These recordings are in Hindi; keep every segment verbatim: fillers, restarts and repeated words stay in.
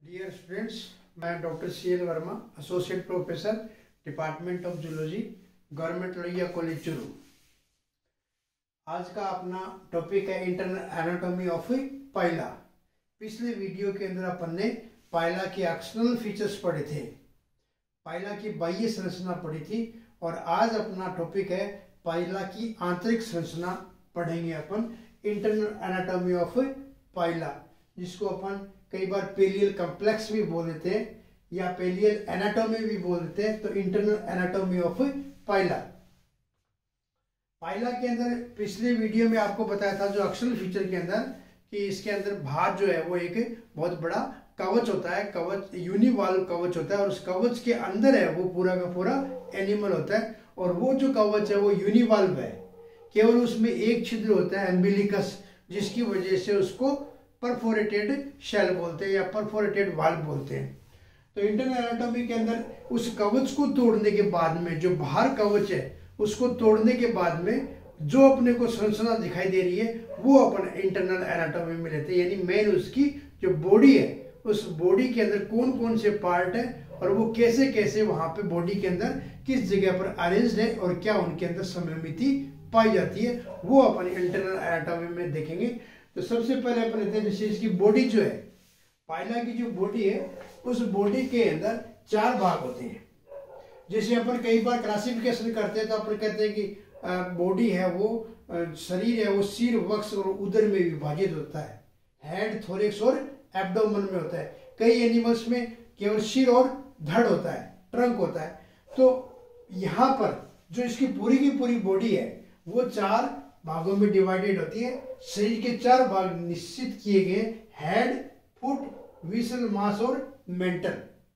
डियर स्टूडेंट्स, मैं doctor C L Verma, associate professor, department of zoology, government Lohia college Churu. आज का अपना टॉपिक है इंटरनल एनाटॉमी ऑफ पाइला। पिछले वीडियो के अंदर अपन ने पाइला के एक्सटर्नल फीचर्स पढ़े थे, पाइला की बाह्य संरचना पढ़ी थी, और आज अपना टॉपिक है पाइला की आंतरिक संरचना पढ़ेंगे अपन, इंटरनल एनाटॉमी ऑफ पाइला, जिसको अपन कई बार पेलियल कॉम्प्लेक्स भी बोल देते हैं या पेलियल एनाटॉमी भी बोल देते हैं। तो internal anatomy of Pila. Pila के अंदर पिछले वीडियो में आपको बताया था जो एक्सटर्नल फीचर के अंदर कि इसके अंदर भाग जो है वो एक बहुत बड़ा कवच होता है, कवच यूनिवाल्व कवच होता है, और उस कवच के अंदर है वो पूरा का पूरा एनिमल होता है, और वो जो कवच है वो यूनिवाल्व है, केवल उसमें एक छिद्र होता है एम्बिलिकस, जिसकी वजह से उसको परफोरेटेड शेल बोलते हैं या परफोरेटेड वाल्व बोलते हैं। तो इंटरनल एनाटॉमी के अंदर उस कवच को तोड़ने के बाद में, जो बाहर कवच है उसको तोड़ने के बाद में जो अपने को संरचना दिखाई दे रही है वो अपन इंटरनल एनाटॉमी में लेते हैं, यानी मेन उसकी जो बॉडी है, उस बॉडी के अंदर कौन कौन से पार्ट है और वो कैसे कैसे वहां पे बॉडी के अंदर किस जगह पर अरेंज्ड है और क्या उनके अंदर सममिति पाई जाती है, वो अपन इंटरनल एनाटॉमी में देखेंगे। तो सबसे पहले अपन लेते हैं जैसे इसकी बॉडी जो है, पाइला की जो बॉडी है उस बॉडी के अंदर चार भाग होते हैं। जैसे अपन कई बार क्लासिफिकेशन करते हैं तो अपन कहते हैं कि बॉडी है वो, शरीर है वो सिर, वक्ष और उदर में विभाजित होता है, हेड, थोरैक्स और एब्डोमेन में होता है। कई एनिमल्स में केवल सिर और धड़ होता है, ट्रंक होता है। तो यहाँ पर जो इसकी पूरी की पूरी बॉडी है वो चार भागों में डिवाइडेड होती है। शरीर के चार भाग निश्चित किए गए, हेड, फुट, विसल मास और मेंटल।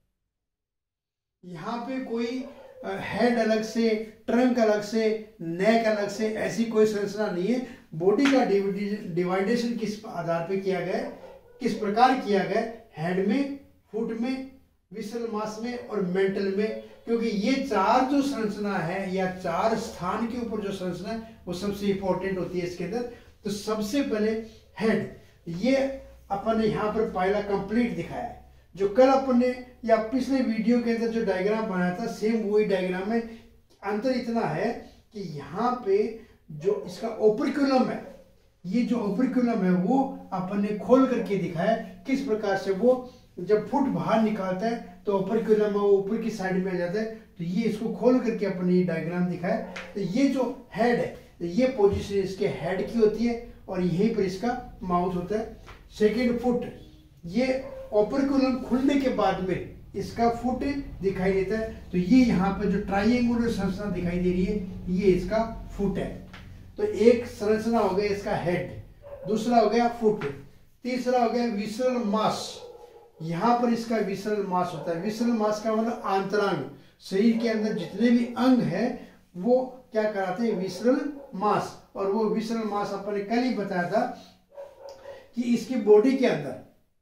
यहाँ पे कोई हेड अलग से, ट्रंक अलग से, नेक अलग से, ऐसी कोई संरचना नहीं है। बॉडी का डिवाइडेशन किस आधार पे किया गया, किस प्रकार किया गया, हेड में, फुट में, विसल मास में और मेंटल में, क्योंकि ये चार जो संरचना है या चार स्थान के ऊपर जो संरचना है वो सबसे इंपॉर्टेंट होती है इसके अंदर। तो सबसे पहले हेड, ये अपन ने यहाँ पर पाइला कंप्लीट दिखाया है। जो कल अपन ने या पिछले वीडियो के अंदर जो डायग्राम बनाया था सेम वही डायग्राम है। अंतर इतना है कि यहाँ पे जो इसका ओपरक्यूलम है, ये जो ओपरक्यूलम है वो अपन ने खोल करके दिखाया किस प्रकार से वो जब फुट बाहर निकालता है तो ओपरक्यूलम वो ऊपर की साइड में आ जाता है। तो ये इसको खोल करके अपन ने ये डायग्राम दिखाया। तो ये जो हेड है, ये पोजीशन इसके हेड की होती है और यहीं पर इसका माउथ होता है। सेकेंड फुट, ये ओपरक्यूलम खुलने के बाद में इसका फुट दिखाई देता है। तो ये यहाँ पर जो ट्राइंगुलर संरचना दिखाई दे रही है ये इसका फुट है। तो एक संरचना हो गया इसका हेड, दूसरा हो गया फुट, तीसरा हो गया विसरल मास। यहाँ पर इसका विसरल मास होता है। विसरल मास का मतलब आंतरांग, शरीर के अंदर जितने भी अंग है वो क्या कराते हैं, विसरल मास। और वो विसरल मास अपन ने कल ही बताया था कि इसकी बॉडी के अंदर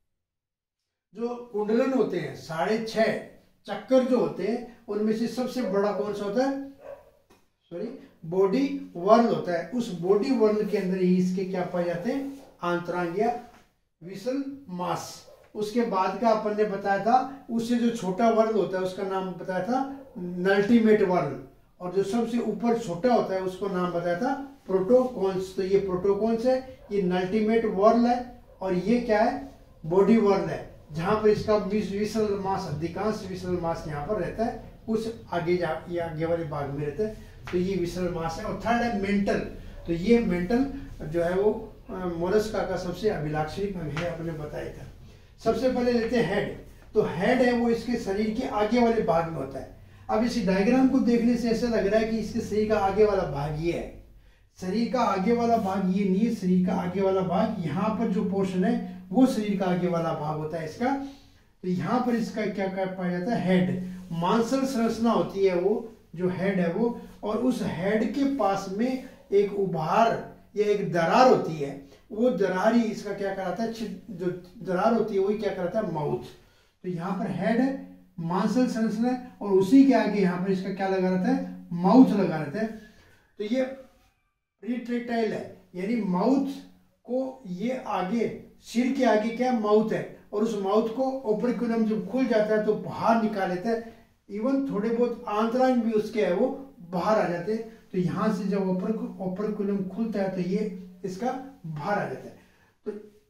जो कुंडलन होते हैं, साढ़े छह चक्कर जो होते हैं, उनमें से सबसे बड़ा कौन सा होता है, सॉरी बॉडी वर्ल होता है। उस बॉडी वर्ल के अंदर ही इसके क्या पाए जाते हैं, आंतरांग या विसरल मास। उसके बाद का अपन ने बताया था, उससे जो छोटा वर्ल होता है उसका नाम बताया था नल्टीमेट वर्ल, और जो सबसे ऊपर छोटा होता है उसको नाम बताया था प्रोटोकॉन्स। तो ये प्रोटोकॉन्स है, ये नल्टीमेट वर्ल है, और ये क्या है, बॉडी वर्ल है, जहां पर इसका विसरल मास, अधिकांश विसरल मास यहाँ पर रहता है, कुछ आगे जा या आगे वाले भाग में रहता है। तो ये विसरल मास है। और थर्ड है मेंटल। तो ये मेंटल जो है वो मोलस्का का सबसे अभिलाक्षणिक अंग है, आपने बताया था। सबसे पहले लेते हैं हेड। तो हेड है वो इसके शरीर के आगे वाले भाग में होता है। अब इस डायग्राम को देखने से ऐसा लग रहा है कि इसके शरीर का आगे वाला भाग ये है। शरीर का आगे वाला भाग ये नहीं है, शरीर का आगे वाला भाग यहाँ पर जो पोर्शन है वो शरीर का आगे वाला भाग होता है इसका। तो यहाँ पर इसका क्या क्या पाया जाता है, हेड। मांसल संरचना होती है वो जो हेड है वो, और उस हेड के पास में एक उभार या एक दरार होती है, वो दरार ही इसका क्या कराता है, जो दरार होती है वही क्या कराता है, माउथ। तो यहाँ पर हेड है, मांसल संरचना है, और उसी के आगे यहाँ पर इसका क्या लगा रहता है, माउथ लगा रहता है। तो ये रिट्रैक्टाइल है, यानी माउथ को ये आगे, सिर के आगे क्या माउथ है, और उस माउथ को ओपरक्यूलम जब खुल जाता है तो बाहर निकाल लेता है, इवन थोड़े बहुत आंतरांग भी उसके है वो बाहर आ जाते हैं। तो यहाँ से जब ओपर ओपरक्यूलम खुलता है तो ये इसका बाहर आ जाता है। तो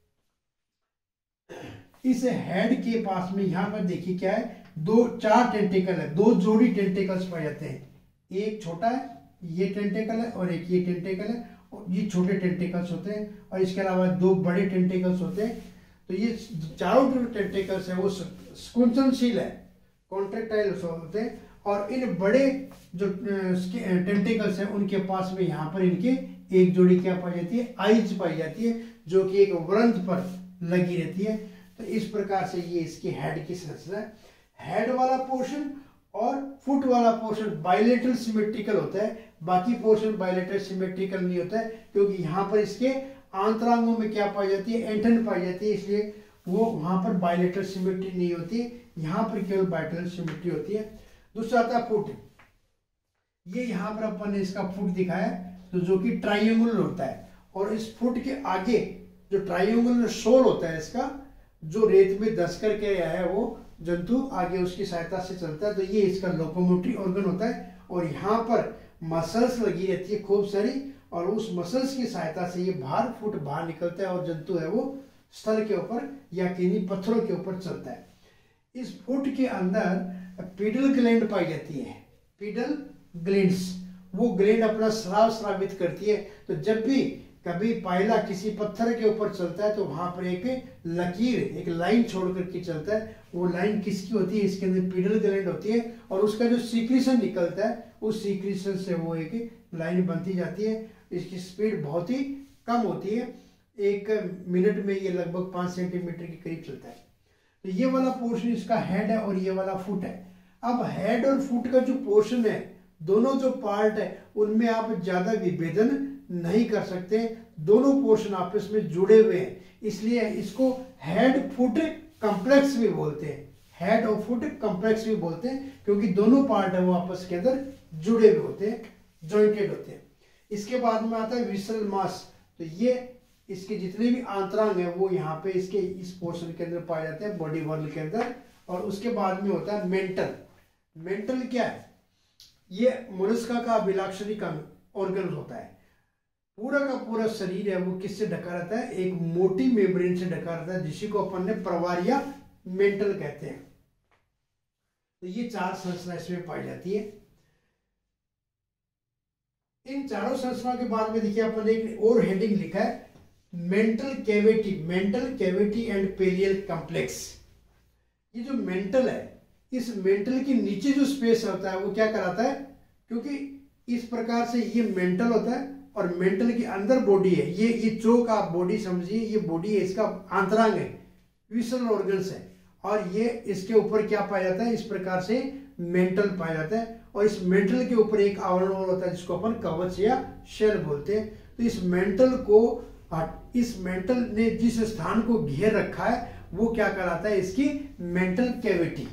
इस हेड के पास में यहाँ पर देखिए क्या है, दो चार टेंटिकल है, दो जोड़ी टेंटिकल्स पाए जाते हैं। एक छोटा है, ये टेंटिकल है, और एक ये टेंटिकल है, और ये छोटे टेंटिकल्स होते हैं, और इसके अलावा दो बड़े टेंटिकल्स होते हैं। तो ये चारों जो टेंटिकल्स है वो स्कुंचनशील है, कॉन्ट्रेक्टाइल होते हैं, और इन बड़े जो टेंटिकल्स हैं उनके पास में यहाँ पर इनके एक जोड़ी क्या पाई जाती है, आइज पाई जाती है, जो कि एक वृंत पर लगी रहती है। तो इस प्रकार से ये इसकी हेड की संरचना है। हेड वाला पोर्शन और फुट वाला पोर्शन बायलेटरल सिमेट्रिकल होता है, बाकी पोर्शन बायलेटरल सिमेट्रिकल नहीं होता है, क्योंकि यहाँ पर इसके आंतरांगों में क्या पाई जाती है, एंटन पाई जाती है, इसलिए वो वहां पर बायलेटरल सिमेट्री नहीं होती, यहाँ पर केवल बायलेटरल सिमेट्री होती है। दूसरा आता है फुट। ये यहाँ पर अपन ने इसका फुट दिखाया, तो जो कि ट्राइंगुलर होता है, और इस फुट के आगे जो ट्राइंगुलर शोल होता है इसका, जो रेत में धस करके आया है वो जंतु आगे उसकी सहायता से चलता है। तो ये इसका लोकोमोटरी ऑर्गन होता है, और यहाँ पर मसल्स लगी रहती है खूब सारी, और उस मसल्स की सहायता से ये बाहर फुट बाहर निकलता है, और जंतु है वो स्थल के ऊपर या किन्हीं पत्थरों के ऊपर चलता है। इस फुट के अंदर पीडल ग्लैंड पाई जाती है, पीडल ग्लैंड्स, वो ग्लैंड अपना स्राव स्रावित करती है। तो जब भी कभी पायला किसी पत्थर के ऊपर चलता है तो वहां पर एक लकीर, एक लाइन छोड़ करके चलता है। वो लाइन किसकी होती है, इसके अंदर पीडल ग्लैंड होती है, और उसका जो सीक्रेशन निकलता है उस सीक्रेशन से वो एक लाइन बनती जाती है। इसकी स्पीड बहुत ही कम होती है, एक मिनट में ये लगभग पाँच सेंटीमीटर के करीब चलता है। तो ये वाला पोर्शन इसका हेड है, और ये वाला फुट है। अब हेड और फुट का जो पोर्शन है, दोनों जो पार्ट है, उनमें आप ज्यादा विभेदन नहीं कर सकते, दोनों पोर्शन आपस में जुड़े हुए हैं, इसलिए इसको हेड फुट कॉम्प्लेक्स भी बोलते हैं, हेड और फुट कॉम्प्लेक्स भी बोलते हैं, क्योंकि दोनों पार्ट है वो आपस के अंदर जुड़े हुए होते हैं, जॉइंटेड होते हैं। इसके बाद में आता है विसरल मास। तो ये इसके जितने भी आंतरांग है वो यहाँ पे इसके इस पोर्शन के अंदर पाए जाते हैं, बॉडी वर्ल के अंदर। और उसके बाद में होता है मेंटल। मेंटल क्या है, ये मोलस्का का अभिलाक्षणिक ऑर्गन होता है। पूरा का पूरा शरीर है वो किससे ढका रहता है, एक मोटी मेम्ब्रेन से ढका रहता है, जिसी को अपन ने प्रवार या मेंटल कहते हैं। तो ये चार संरचना इसमें पाई जाती है। इन चारों संरचना के बाद में देखिए अपन एक और हेडिंग लिखा है, mantle cavity, mantle cavity and pallial complex. ये जो मेंटल है, इस मेंटल के नीचे जो स्पेस होता है वो क्या कराता है, क्योंकि इस प्रकार से ये मेंटल होता है और मेंटल के अंदर बॉडी है, ये ये चोक आप बॉडी समझिए, ये बॉडी है, इसका आंतरांग है, विसरल ऑर्गन्स है, और ये इसके ऊपर क्या पाया जाता है, इस प्रकार से मेंटल पाया जाता है। और इस मेंटल के ऊपर एक आवरण और होता है जिसको अपन कवच या शेल बोलते हैं। तो इस मेंटल को, इस मेंटल ने जिस स्थान को घेर रखा है वो क्या कहलाता है, इसकी मेंटल कैविटी।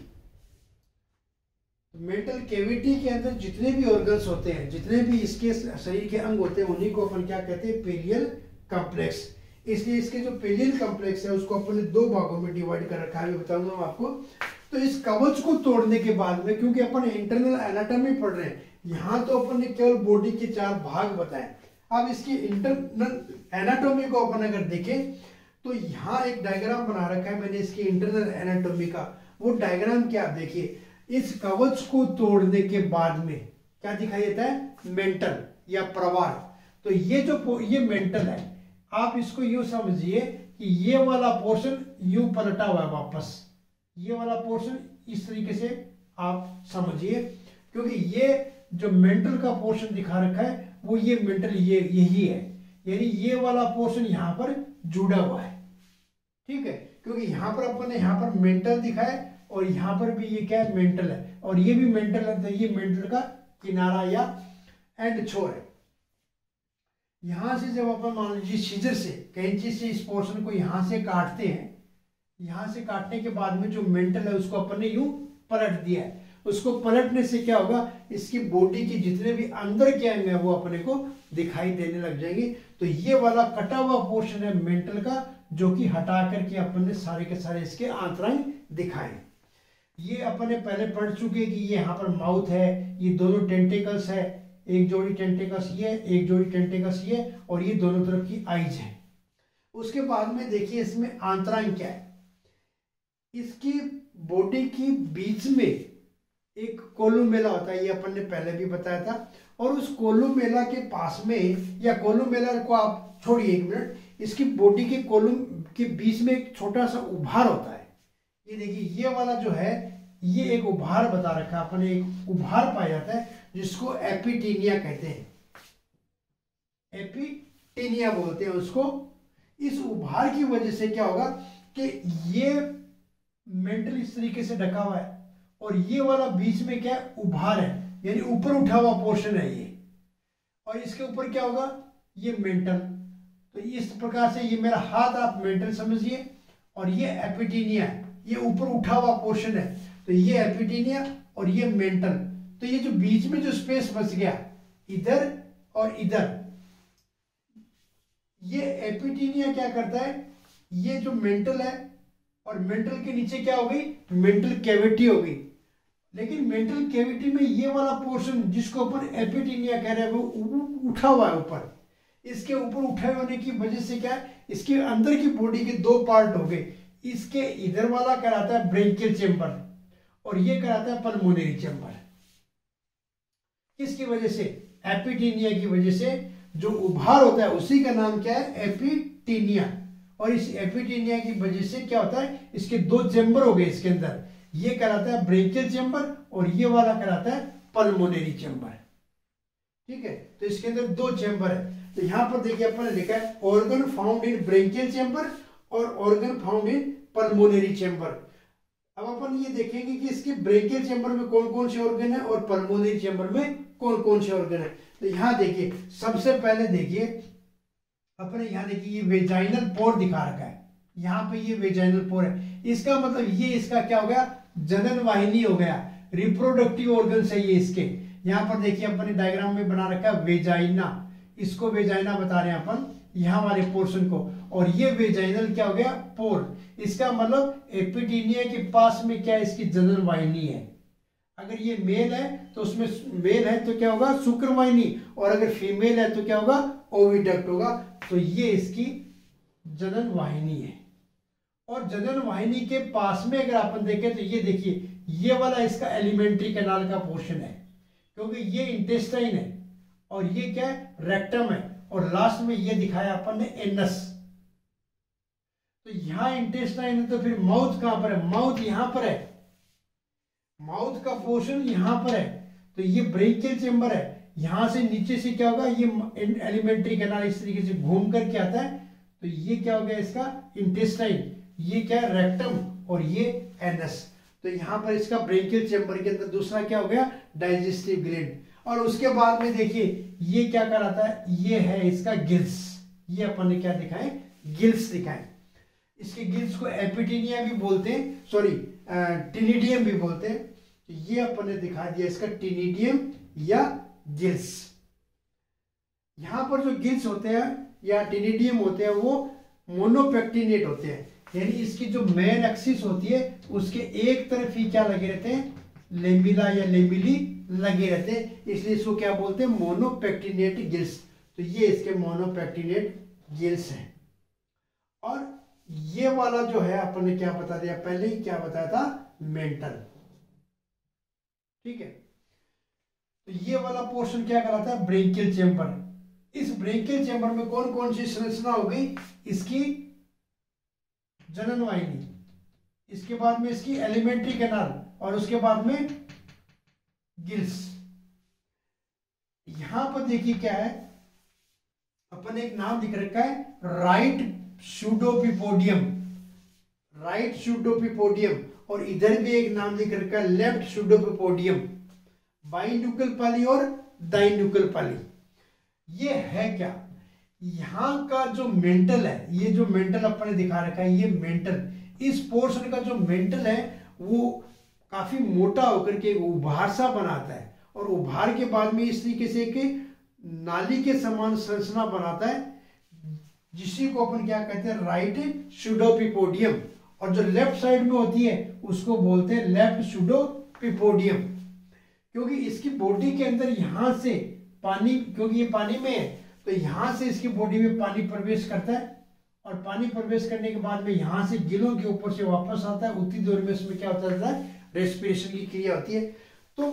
मेंटल कैविटी के अंदर जितने भी ऑर्गन्स होते हैं, जितने भी इसके शरीर के अंग होते हैं, उन्हीं को अपन क्या कहते हैं, पेरियल कॉम्प्लेक्स। इसलिए इसके जो पेरियल कॉम्प्लेक्स है उसको अपन ने दो भागों में डिवाइड कर रखा है, बताऊंगा मैं आपको। तो इस कवच को तोड़ने के बाद में, क्योंकि अपन इंटरनल एनाटॉमी पढ़ रहे हैं, यहाँ तो अपन ने केवल बॉडी के चार भाग बताए। अब इसकी इंटरनल एनाटॉमी को अपन अगर देखें तो यहाँ एक डायग्राम बना रखा है मैंने इसकी इंटरनल एनाटॉमी का। वो डायग्राम क्या, देखिए इस कवच को तोड़ने के बाद में क्या दिखाई देता है, मेंटल या प्रवार। तो ये जो ये मेंटल है, आप इसको यूं समझिए कि ये वाला पोर्शन यूं पलटा हुआ है वापस, ये वाला पोर्शन इस तरीके से आप समझिए, क्योंकि ये जो मेंटल का पोर्शन दिखा रखा है वो ये मेंटल ये यही है, यानी ये वाला पोर्शन यहाँ पर जुड़ा हुआ है, ठीक है। क्योंकि यहाँ पर अपन ने यहाँ पर मेंटल दिखा है और यहाँ पर भी ये क्या है, मेंटल है, और ये भी मेंटल है, तो ये मेंटल का किनारा या एंड छोर है। यहां से जब अपन मान लीजिए सीजर से, कैंची से इस पोर्शन को यहां से काटते हैं, यहां से काटने के बाद में जो मेंटल है उसको अपन ने यूं पलट दिया है, उसको पलटने से क्या होगा, इसकी बॉडी के जितने भी अंदर के अंग है वो अपने को दिखाई देने लग जाएंगे। तो ये वाला कटा हुआ पोर्शन है मेंटल का, जो कि हटा करके अपन ने सारे के सारे इसके आंतरंग दिखाए। ये अपन ने पहले पढ़ चुके कि ये यहाँ पर माउथ है, ये दोनों टेंटिकल्स है, एक जोड़ी टेंटिकल्स ये, एक जोड़ी टेंटिकल्स ये, और ये दोनों तरफ की आईज है। उसके बाद में देखिए इसमें आंतरांग क्या है। इसकी बॉडी की बीच में एक कोलुमेला होता है, ये अपन ने पहले भी बताया था। और उस कोलुमेला के पास में, या कोलुमेला को आप छोड़िए एक मिनट, इसकी बॉडी के कोलुम के बीच में एक छोटा सा उभार होता है। ये देखिए ये वाला जो है, ये एक उभार बता रखा है अपन ने, एक उभार पाया जाता है जिसको एपिटीनिया कहते हैं, एपिटीनिया बोलते हैं उसको। इस उभार की वजह से क्या होगा कि ये मेंटल इस तरीके से ढका हुआ है, और ये वाला बीच में क्या है, उभार है, यानी ऊपर उठा हुआ पोर्शन है ये, और इसके ऊपर क्या होगा, ये मेंटल। तो इस प्रकार से ये मेरा हाथ आप मेंटल समझिए, और ये एपिटीनिया है, ये ऊपर उठा हुआ पोर्शन है। तो ये एपिटीनिया और ये मेंटल। तो ये जो बीच में जो स्पेस बच गया इधर और इधर, ये एपिटीनिया क्या करता है, ये जो मेंटल है और मेंटल के नीचे क्या हो गई, मेंटल कैविटी हो गई। लेकिन मेंटल कैविटी में ये वाला पोर्शन जिसको अपन एपिटीनिया कह रहे हैं वो उठा हुआ है ऊपर। इसके ऊपर उठे होने की वजह से क्या है, इसके अंदर की बॉडी के दो पार्ट हो गए। इसके इधर वाला कराता है ब्रेंकियल चेंबर, और ये कराता है पल्मोनरी चेंबर। किसकी वजह से, एपिटीनिया की वजह से। जो उभार होता है उसी का नाम क्या है, एपिटीनिया। और इस एपिटीनिया की वजह से क्या होता है, इसके दो चेंबर हो गए इसके अंदर, ये कराता है ब्रेंकियल चेंबर और ये वाला कराता है पल्मोनरी चेंबर। ठीक है, तो इसके अंदर दो चेंबर है। तो यहां पर देखिए अपन ने लिखा है organ found in branchial chamber और organ found in pulmonary chamber. अब अपन ये देखेंगे कि इसके ब्रेंकियल चेंबर में कौन कौन से ऑर्गन है और पल्मोनरी चेंबर में कौन कौन से ऑर्गन है। तो यहाँ देखिए, सबसे पहले देखिए अपने यहाँ देखिए ये वेजाइनल पोर दिखा रखा है, यहाँ पे ये वेजाइनल पोर है। इसका मतलब ये इसका क्या हो गया, जनन वाहिनी हो गया, रिप्रोडक्टिव ऑर्गन है ये इसके। यहाँ पर देखिए अपन ने डायग्राम में बना रखा है वेजाइना, इसको वेजाइना बता रहे हैं अपन यहाँ वाले पोर्शन को। और ये वेजाइनल क्या हो गया, पोर। इसका मतलब एपिटीनिया के पास में क्या है, इसकी जनन वाहिनी है। अगर ये मेल है तो उसमें मेल है तो क्या होगा, शुक्रवाहिनी, और अगर फीमेल है तो क्या होगा, ओविडक्ट होगा। तो ये इसकी जनन वाहिनी है। और जनन वाहिनी के पास में अगर अपन देखें तो ये देखिए ये वाला इसका एलिमेंट्री कैनाल का पोर्शन है, क्योंकि ये इंटेस्टाइन है और ये क्या है, रेक्टम है, और लास्ट में ये दिखाया अपन ने एनस। तो यहां इंटेस्टाइन है तो फिर माउथ कहां पर है, माउथ यहां पर है, माउथ का पोर्शन यहां पर है। तो ये ब्रेंकियल चेंबर है, यहां से नीचे से क्या होगा, ये एलिमेंट्री कैनाल इस तरीके से घूम करके आता है। तो ये क्या हो गया इसका इंटेस्टाइन, ये क्या है रेक्टम, और ये एनस। तो यहां पर इसका ब्रेंकियल चेंबर के अंदर दूसरा क्या हो गया, डाइजेस्टिव ग्लैंड। और उसके बाद में देखिए ये क्या कराता है, ये है इसका गिल्स। ये अपन ने क्या दिखाए, गिल्स दिखाए। इसके गिल्स को एपिटीनिया भी बोलते हैं, सॉरी टिनिडियम भी बोलते हैं। ये अपन ने दिखा दिया इसका टिनिडियम या गिल्स। यहां पर जो गिल्स होते हैं या टिनिडियम होते हैं वो मोनोपेक्टिनेट होते हैं, यानी इसकी जो मेन एक्सिस होती है उसके एक तरफ ही क्या लगे रहते हैं, लेमिला या लेमिली लगे रहते हैं, इसलिए इसको क्या बोलते हैं, मोनोपेक्टिनेट गिल्स। तो ये इसके मोनोपेक्टिनेट गिल्स हैं। और ये वाला जो है अपन ने क्या बता दिया, पहले ही क्या बताया था, मेंटल। ठीक है, तो ये वाला पोर्शन क्या कराता है, ब्रेंकियल चेंबर। इस ब्रेंकियल चेंबर में कौन कौन सी संरचना हो गई, इसकी जनन वाहिनी, इसके बाद में इसकी एलिमेंट्री कैनाल, और उसके बाद में गिल्स। यहां पर देखिए क्या है, अपन ने एक नाम लिख रखा है राइट सूडोपिपोडियम, राइट सूडोपिपोडियम, और इधर भी एक नाम लिख रखा है लेफ्ट सूडोपिपोडियम, बाइन्यूक्ल पाली और डाइन्यूक्ल पाली। ये है क्या, यहां का जो मेंटल है, ये जो मेंटल अपन ने दिखा रखा है, ये मेंटल, इस पोर्शन का जो मेंटल है वो काफी मोटा होकर के उभार सा बनाता है, और उभार के बाद में इस तरीके से एक नाली के समान संरचना बनाता है, जिसी को अपन क्या कहते हैं, राइट सुडोपिपोडियम। और जो लेफ्ट साइड में होती है उसको बोलते हैं लेफ्ट सुडोपिपोडियम, क्योंकि इसकी बॉडी के अंदर यहां से पानी, क्योंकि ये पानी में है तो यहां से इसकी बॉडी में पानी प्रवेश करता है, और पानी प्रवेश करने के बाद में यहां से गिलों के ऊपर से वापस आता है। उतनी देर में इसमें क्या होता है, रेस्पिरेशन की क्रिया होती है। तो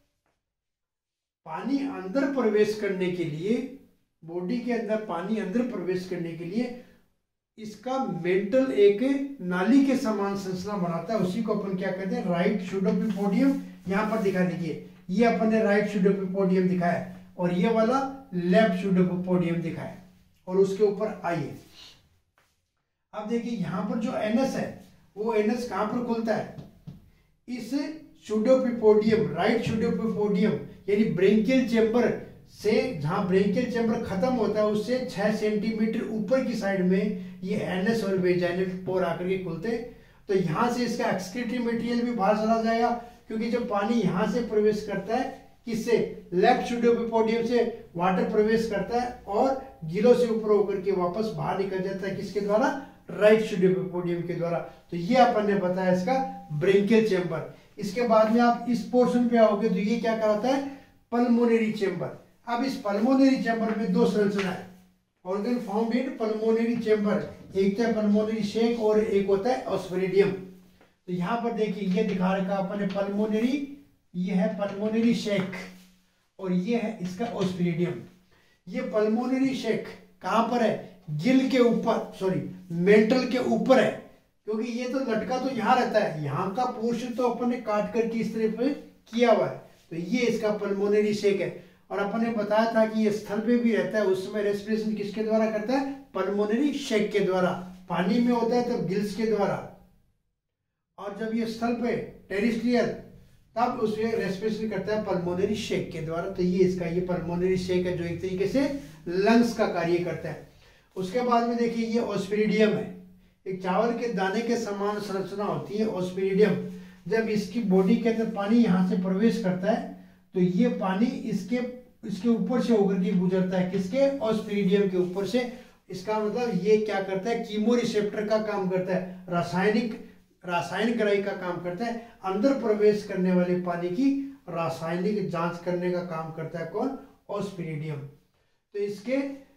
पानी अंदर प्रवेश करने के लिए, बॉडी के अंदर पानी अंदर प्रवेश करने के लिए इसका मेंटल एक नाली के समान संरचना बनाता है, उसी को अपन क्या कहते हैं, राइट सुडोपिपोडियम। यहां पर दिखा दीजिए, ये अपन ने राइट सुडोपिपोडियम दिखाया और ये वाला लेफ्ट सुडोपिपोडियम दिखाया। और उसके ऊपर आइए, अब देखिए यहां पर जो एनस है वो एनस कहां पर खुलता है, इस सुडोपिपोडियम, राइट सुडोपिपोडियम यानी ब्रेंकियल चेंबर से, जहां ब्रेंकियल चेंबर खत्म होता है उससे छह सेंटीमीटर ऊपर की साइड में ये एनस और वेजाइनल पोर आकर के खुलते। तो यहां से इसका एक्सक्रीटरी मटेरियल भी बाहर चला जाएगा, क्योंकि जब पानी यहां से प्रवेश करता है, किससे, लेफ्ट सुडोपिपोडियम से वाटर प्रवेश करता है और गिलों से ऊपर होकर के वापस बाहर निकल जाता है, किसके द्वारा, राइट सुडोपिपोडियम के द्वारा। तो ये अपन ने बताया इसका ब्रेंकियल चेंबर। इसके बाद में आप इस पोर्शन पे आओगे तो ये क्या कहलाता है, पल्मोनरी चेंबर। अब इस पल्मोनरी चेंबर में दो संरचना है, organ found in pulmonary chamber, एक तो पल्मोनरी शेक और एक होता है ऑस्फेरिडियम। तो यहाँ पर देखिए ये दिखा रखा अपन ने पल्मोनरी, ये है पल्मोनरी शेक और ये है इसका ऑस्फेरिडियम। ये पल्मोनरी शेक कहां पर है, गिल के ऊपर, सॉरी मेंटल के ऊपर है, क्योंकि ये तो लटका तो यहाँ रहता है, यहाँ का पोर्शन तो अपन ने काट करके इस तरह पे किया हुआ है। तो ये इसका पल्मोनरी शेक है। और अपन ने बताया था कि ये स्थल पे भी रहता है, उस समय रेस्पिरेशन किसके द्वारा करता है, पल्मोनरी शेक के द्वारा। पानी में होता है तो गिल्स के द्वारा, और जब ये स्थल पे टेरिस्ट्रियल तब उसमें रेस्पिरेशन करता है पल्मोनरी शेक के द्वारा। तो ये इसका ये पल्मोनरी शेक है जो एक तरीके से लंग्स का कार्य करता है। उसके बाद में देखिए ये ऑस्फेरिडियम है, एक चावल के दाने के समान संरचना होती है ऑस्फेरिडियम। जब इसकी बॉडी के अंदर पानी यहाँ से प्रवेश करता है तो ये पानी इसके इसके ऊपर से होकर के गुजरता है, किसके, ऑस्फेरिडियम के ऊपर से। इसका मतलब ये क्या करता है, कीमो रिसेप्टर का काम करता है, रासायनिक रासायनिक ग्राही का काम करता है। अंदर प्रवेश करने वाले पानी की रासायनिक जांच करने का काम करता है कौन, ऑस्फेरिडियम। तो इसके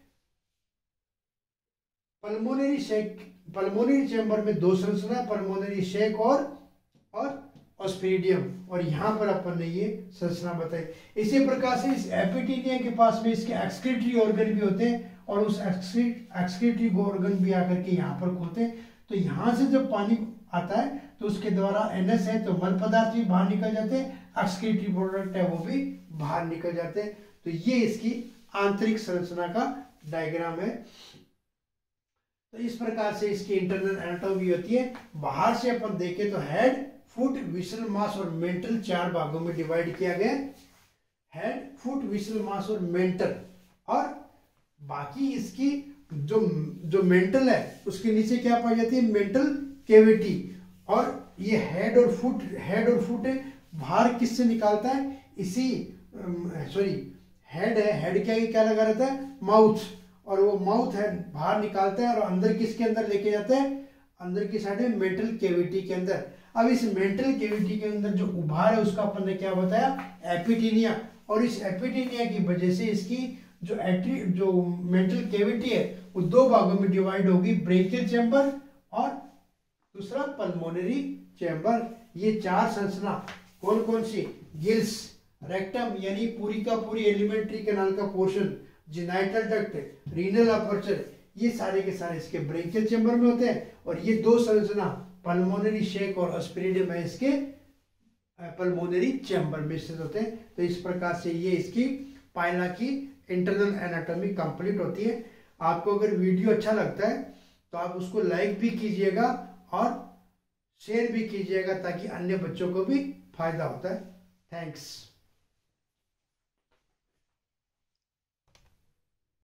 पल्मोनरी शेक, पल्मोनरी चेंबर में दो संरचना, पल्मोनरी शेक और और ऑस्फेरिडियम, और यहां पर अपन ने ये संरचना बताई। इसी प्रकार से इस एपिथेलिया के पास में इसके एक्सक्रीटरी ऑर्गन भी होते हैं, और उस एक्सक्रीटरी ऑर्गन भी आकर के यहाँ पर खुलते हैं। तो यहाँ से जब पानी आता है तो उसके द्वारा एनएस है तो मल पदार्थ भी बाहर निकल जाते हैं, एक्सक्रीटरी प्रोडक्ट है वो भी बाहर निकल जाते हैं। तो ये इसकी आंतरिक संरचना का डायग्राम है। तो इस प्रकार से इसकी इंटरनल एनाटॉमी होती है। बाहर से अपन देखें तो हेड, फुट, विसरल मास और मेंटल चार भागों में डिवाइड किया गया। हेड, फुट, विसरल मास और मेंटल, और बाकी इसकी जो जो मेंटल है उसके नीचे क्या पाई जाती है, मेंटल कैविटी। और ये हेड और फुट, हेड और फुट है बाहर किससे निकालता है, इसी सॉरी हेड है, हेड क्या क्या लगा रहता है, माउथ, और वो माउथ है बाहर निकालता है और अंदर किसके अंदर लेके जाता है, अंदर की साइड है मेंटल कैविटी के अंदर। अब इस मेंटल कैविटी के अंदर जो उभार है उसका अपन ने क्या बताया, एपिटेलिया। और इस एपिटेलिया की वजह से इसकी जो एट्री जो मेंटल कैविटी है वो दो भागों में डिवाइड होगी, ब्रेंकियल चैम्बर और दूसरा पल्मोनरी चैम्बर। ये चार संरचना कौन कौन सी, गिल्स, रेक्टम यानी पूरी का पूरी एलिमेंट्री कैनाल का portion, genital duct, renal aperture, ये सारे के सारे इसके ब्रेंकियल चैम्बर में होते हैं। और ये दो संरचना पल्मोनरी शेक और ऑस्फेरिडियम है इसके पल्मोनरी चैम्बर में स्थित होते हैं। तो इस प्रकार से ये इसकी पाइला की इंटरनल एनाटॉमी कंप्लीट होती है। आपको अगर वीडियो अच्छा लगता है तो आप उसको लाइक भी कीजिएगा और शेयर भी कीजिएगा ताकि अन्य बच्चों को भी फायदा होता है। थैंक्स।